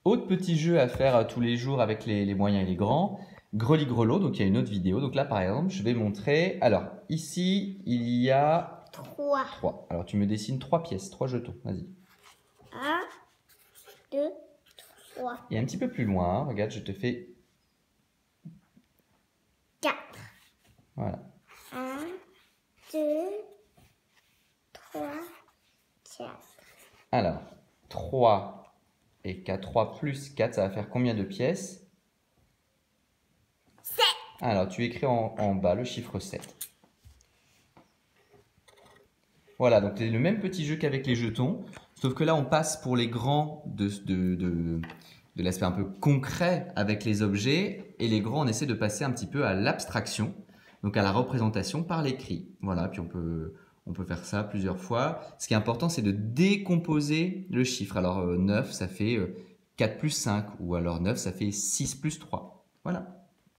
Autre petit jeu à faire tous les jours avec les moyens et les grands, greli-grelot, donc il y a une autre vidéo. Donc là, par exemple, je vais montrer. Alors, ici, il y a 3. Alors, tu me dessines 3 pièces, 3 jetons. Vas-y. 1, 2, 3. Et un petit peu plus loin, regarde, je te fais 4. Voilà. 1, 2, 3, 4. Alors, 3 et 4. 3 plus 4, ça va faire combien de pièces? 7. Alors, tu écris en bas le chiffre 7. Voilà, donc c'est le même petit jeu qu'avec les jetons, sauf que là, on passe pour les grands de l'aspect un peu concret avec les objets, et les grands, on essaie de passer un petit peu à l'abstraction, donc à la représentation par l'écrit. Voilà, puis on peut faire ça plusieurs fois. Ce qui est important, c'est de décomposer le chiffre. Alors 9, ça fait 4 plus 5, ou alors 9, ça fait 6 plus 3. Voilà.